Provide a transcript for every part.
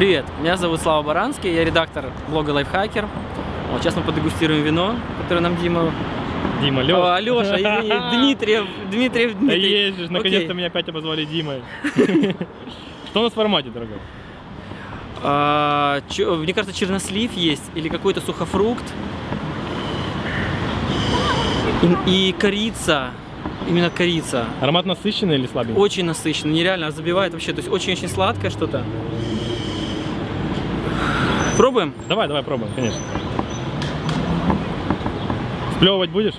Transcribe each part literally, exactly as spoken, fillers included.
Привет, меня зовут Слава Баранский, я редактор блога Лайфхакер. Вот сейчас мы подегустируем вино, которое нам Дима... Дима, Лёша. А, Лёша, извини, Дмитриев, Дмитриев, Дмитрий. Да ездишь, наконец-то меня опять обозвали Димой. Что у нас в формате, дорогой? А, чё, мне кажется, чернослив есть, или какой-то сухофрукт. И, и корица, именно корица. Аромат насыщенный или слабенький? Очень насыщенный, нереально, забивает вообще, то есть очень-очень сладкое что-то. Пробуем? Давай, давай пробуем, конечно. Сплевывать будешь?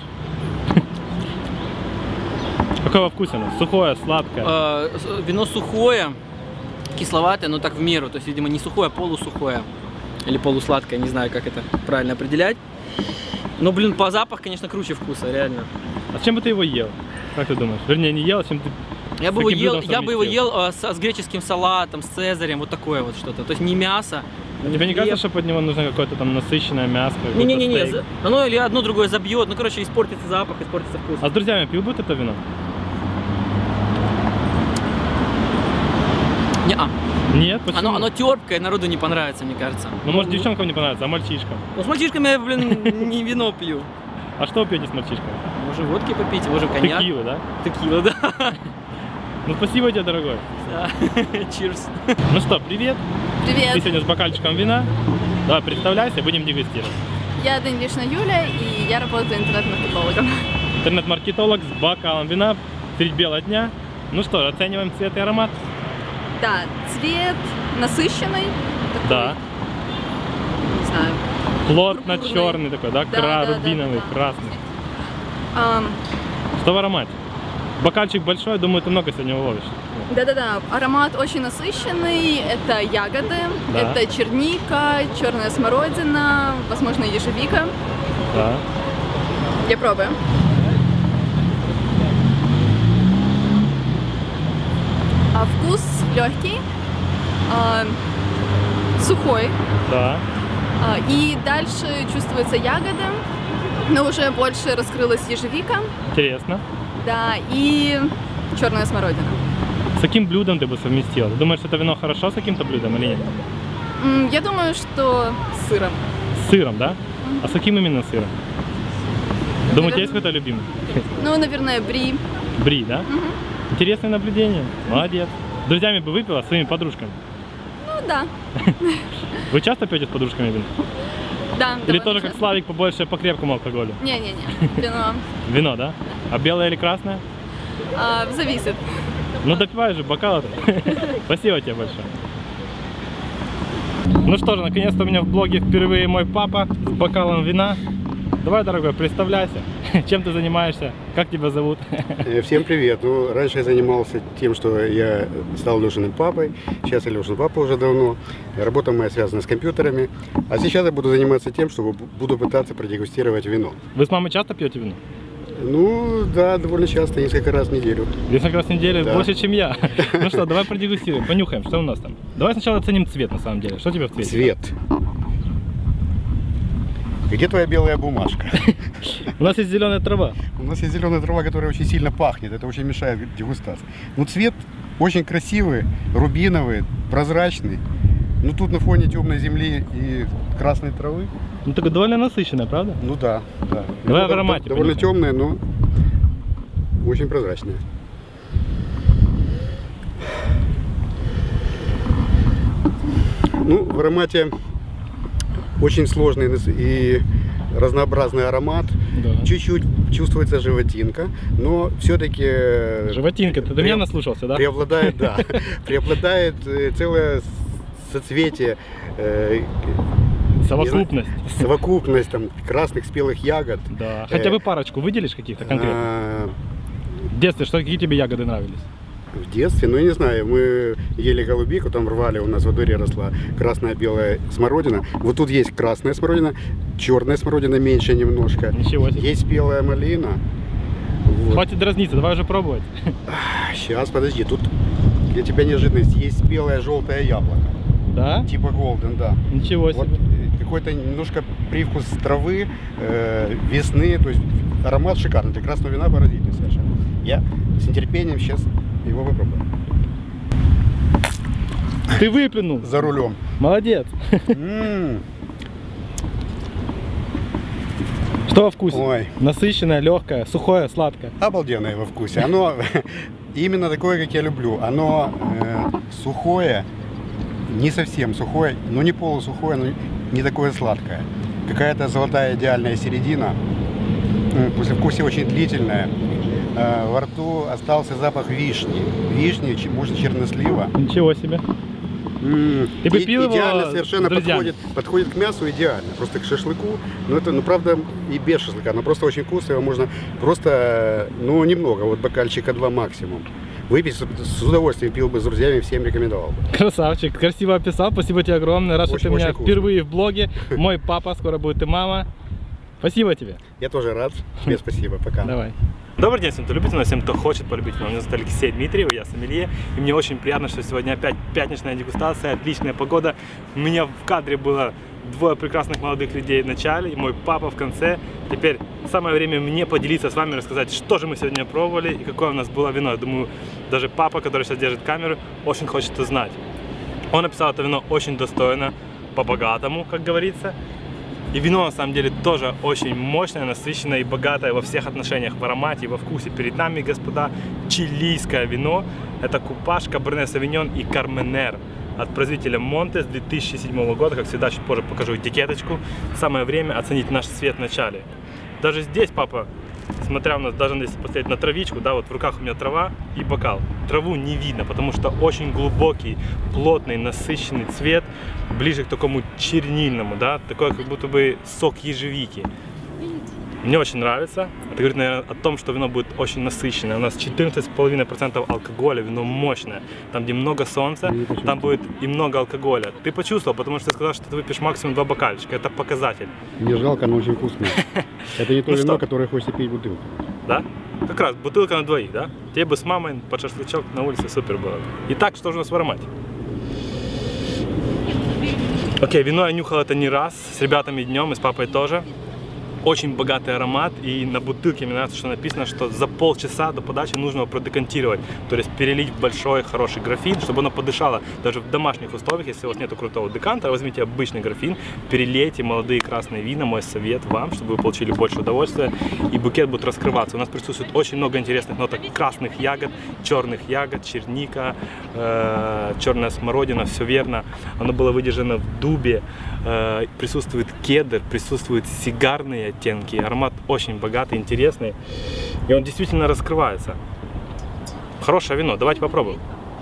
Какое вкусно? Сухое, сладкое? А, вино сухое, кисловатое, но так в меру. То есть, видимо, не сухое, а полусухое. Или полусладкое, не знаю, как это правильно определять. Но, блин, по запаху, конечно, круче вкуса, реально. А с чем бы ты его ел? Как ты думаешь? Вернее, не ел, а с чем ты... Я бы его ел, я бы его ел а, с, с греческим салатом, с цезарем, вот такое вот что-то. То есть не мясо. А тебе не кажется, что под него нужно какое-то там насыщенное мясо? Не-не-не, оно или одно другое забьет, ну короче, испортится запах, испортится вкус. А с друзьями пил бы это вино? Не-а. Нет, почему? Оно, оно терпкое, народу не понравится, мне кажется. Ну, может, девчонкам не понравится, а мальчишкам? Ну, с мальчишками я, блин, не вино пью. А что вы пьете с мальчишками? Можем водки попить, можем коньяк. Текила, да? Текила, да. Ну, спасибо тебе, дорогой. Да. Cheers. Ну что, привет. Привет. Ты сегодня с бокальчиком вина. Давай, представляйся, будем дегустировать. Я Данилишна Юля, и я работаю интернет-маркетологом. Интернет-маркетолог с бокалом вина средь бела дня. Ну что, оцениваем цвет и аромат? Да, цвет насыщенный. Такой, Да. не знаю. Плотно пурпурный. черный такой, да? Да, Кра, да, рубиновый, да, да. красный. Ам, Что в аромате? Бокальчик большой, думаю, ты много сегодня уловишь. Да-да-да, аромат очень насыщенный. Это ягоды, Да. это черника, черная смородина, возможно, ежевика. Да. Я пробую. А вкус легкий, а, сухой. Да. А, И дальше чувствуются ягоды, но уже больше раскрылась ежевика, Интересно. да, и черная смородина. С каким блюдом ты бы совместил? Ты думаешь, это вино хорошо с каким-то блюдом или нет? М, Я думаю, что с сыром. С сыром, да? А с каким именно сыром? Думаю, у тебя Наверное- есть какой-то любимый? Ну, наверное, бри. Бри, да? Интересное наблюдение. Молодец. С друзьями бы выпила, с своими подружками. Ну, да. Вы часто пьете с подружками вино? Да. Или довольно тоже как часто. Славик по по крепкому алкоголю? Не-не-не, вино. Вино, да? А белое или красное? А, зависит. Ну допивай же бокал. Спасибо тебе большое. Ну что же, наконец-то у меня в блоге впервые мой папа с бокалом вина. Давай, дорогой, представляйся. Чем ты занимаешься? Как тебя зовут? Всем привет. Ну, раньше я занимался тем, что я стал Лешиным папой. Сейчас я Лешин папа уже давно. Работа моя связана с компьютерами. А сейчас я буду заниматься тем, что буду пытаться продегустировать вино. Вы с мамой часто пьете вино? Ну, да, довольно часто, несколько раз в неделю. Несколько раз в неделю, Да. больше, чем я. Ну что, давай продегустируем, понюхаем, что у нас там. Давай сначала оценим цвет, на самом деле. Что у тебя в цвете? Цвет. Где твоя белая бумажка? У нас есть зеленая трава. У нас есть зеленая трава, которая очень сильно пахнет. Это очень мешает дегустации. Ну, цвет очень красивый, рубиновый, прозрачный. Ну, тут на фоне темной земли и красной травы. Ну, так довольно насыщенная, правда? Ну да, да. Давай Ну, в аромате довольно понюхаем. темная, но очень прозрачная. Ну, в аромате очень сложный и разнообразный аромат. Да. Чуть-чуть чувствуется животинка, но все-таки Животинка, ты до меня наслушался, да? преобладает, да, преобладает э, целое соцветие, э, Совокупность. совокупность там красных спелых ягод. Да. Хотя бы парочку выделишь каких-то конкретно? А, В детстве, что, какие тебе ягоды нравились? В детстве, ну я не знаю, мы ели голубику, там рвали, у нас во дворе росла красная белая смородина. Вот тут есть красная смородина, черная смородина меньше немножко. Ничего себе. Есть белая малина. Вот. Хватит дразниться, давай уже пробовать. Сейчас, подожди, тут для тебя неожиданность. Есть белое желтое яблоко, Да? типа голден, да. Ничего Вот себе. э, какой-то немножко привкус травы, э, весны, то есть аромат шикарный, для красного вина поразительный совершенно. Я с нетерпением сейчас его попробую. Ты выплюнул. за рулем. Молодец. М, Что во вкусе? Ой. Насыщенное, легкое, сухое, сладкое. Обалденное во вкусе. Оно именно такое, как я люблю. Оно э, сухое, не совсем сухое, но не полусухое, но не такое сладкое. Какая-то золотая идеальная середина. М, Послевкусие очень длительное. Э, во рту остался запах вишни. Вишни, ч- может, чернослива. Ничего себе. М, Ты бы и- пил его идеально с совершенно друзьями? подходит, подходит к мясу идеально, просто к шашлыку. Но это, ну правда, и без шашлыка, но просто очень вкусно, его можно просто, ну немного, вот бокальчика два максимум. Выпить с, с удовольствием, пил бы с друзьями, всем рекомендовал бы. Красавчик, красиво описал. Спасибо тебе огромное. Рад, что Очень, ты у меня очень вкусно. впервые в блоге. Мой папа, скоро будет и мама. Спасибо тебе. Я тоже рад. Тебе спасибо. Пока. Давай. Добрый день всем, кто любит вино, всем, кто хочет полюбить вино. Меня зовут Алексей Дмитриев, я сомелье. И мне очень приятно, что сегодня опять пятничная дегустация, отличная погода. У меня в кадре было двое прекрасных молодых людей в начале и мой папа в конце. Теперь самое время мне поделиться с вами, рассказать, что же мы сегодня пробовали и какое у нас было вино. Я думаю, даже папа, который сейчас держит камеру, очень хочет узнать. Он написал это вино очень достойно, по-богатому, как говорится. И вино на самом деле тоже очень мощное, насыщенное и богатое во всех отношениях, в аромате и во вкусе. Перед нами, господа, чилийское вино. Это купаж, каберне савиньон и карменер от производителя Монтес две тысячи седьмого года. Как всегда, чуть позже покажу этикеточку. Самое время оценить наш цвет в начале. Даже здесь, папа, смотря у нас, даже если посмотреть на травичку, да, вот в руках у меня трава и бокал. Траву не видно, потому что очень глубокий, плотный, насыщенный цвет, ближе к такому чернильному, да, такой как будто бы сок ежевики. Мне очень нравится. Это говорит, наверное, о том, что вино будет очень насыщенное. У нас четырнадцать с половиной процентов алкоголя, вино мощное. Там, где много солнца, там будет и много алкоголя. Ты почувствовал, потому что ты сказал, что ты выпьешь максимум два бокальчика. Это показатель. Не жалко, но очень вкусно. Это не то Ну вино, что? которое хочется пить бутылку. Да? Как раз бутылка на двоих, да? Тебе бы с мамой под шашлычок на улице супер было. Итак, что же у нас в аромате? Окей, вино я нюхал это не раз, с ребятами днем и с папой тоже. Очень богатый аромат, и на бутылке мне нравится, что написано, что за полчаса до подачи нужно его продекантировать, то есть перелить в большой хороший графин, чтобы оно подышало даже в домашних условиях. Если у вас нет крутого декантера, возьмите обычный графин, перелейте молодые красные вина, мой совет вам, чтобы вы получили больше удовольствия, и букет будет раскрываться. У нас присутствует очень много интересных ноток красных ягод, черных ягод, черника, э, черная смородина, все верно. Оно было выдержано в дубе, э, присутствует кедр, присутствуют сигарные оттенки. Аромат очень богатый, интересный. И он действительно раскрывается. Хорошее вино. Давайте попробуем.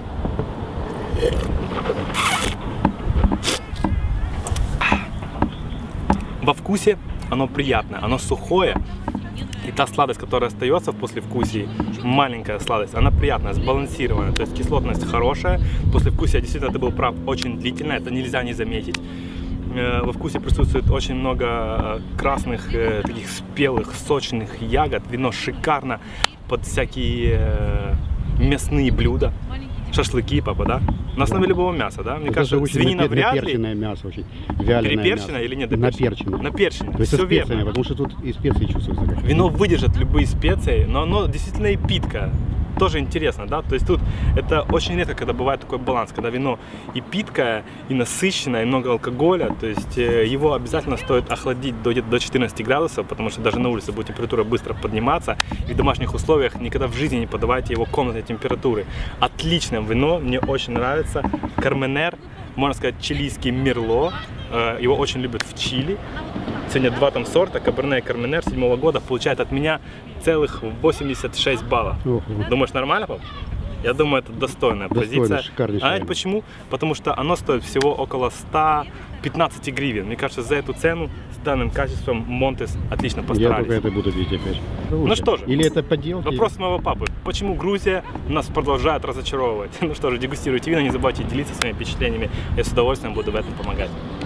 Во вкусе оно приятное, оно сухое. И та сладость, которая остается в послевкусии, маленькая сладость, она приятная, сбалансированная. То есть кислотность хорошая. Послевкусие, действительно, ты был прав, очень длительное. Это нельзя не заметить. Во вкусе присутствует очень много красных, таких спелых, сочных ягод. Вино шикарно под всякие мясные блюда. Шашлыки, папа, да? На основе любого мяса, да? Мне Это кажется, очень свинина напер- вряд ли. наперченное мясо очень. Вяленое Переперченное мясо. или нет? Наперченное. Наперченное. То есть Все со специями, верно. потому что тут и специи чувствуются. как. Вино выдержит любые специи, но оно действительно и питкое. Тоже интересно, да? То есть тут это очень редко, когда бывает такой баланс, когда вино и питкое, и насыщенное, и много алкоголя. То есть э, его обязательно стоит охладить до где-то до четырнадцати градусов, потому что даже на улице будет температура быстро подниматься. И в домашних условиях никогда в жизни не подавайте его комнатной температуры. Отличное вино, мне очень нравится. Карменер, можно сказать, чилийский мерло. Э, его очень любят в Чили. Сегодня два там сорта, каберне и карменер седьмого года, получает от меня целых восемьдесят шесть баллов. Ого. Думаешь, нормально, пап? Я думаю, это достойная Достойно, позиция. шикарнейшее. А знаете почему? Потому что оно стоит всего около ста пятнадцати гривен. Мне кажется, за эту цену, с данным качеством, Монтес отлично Я постарались. только это буду пить опять. Ну что же. Или это подделки? Вопрос моего папы. Почему Грузия нас продолжает разочаровывать? Ну что же, дегустируйте вино, не забывайте делиться своими впечатлениями. Я с удовольствием буду в этом помогать.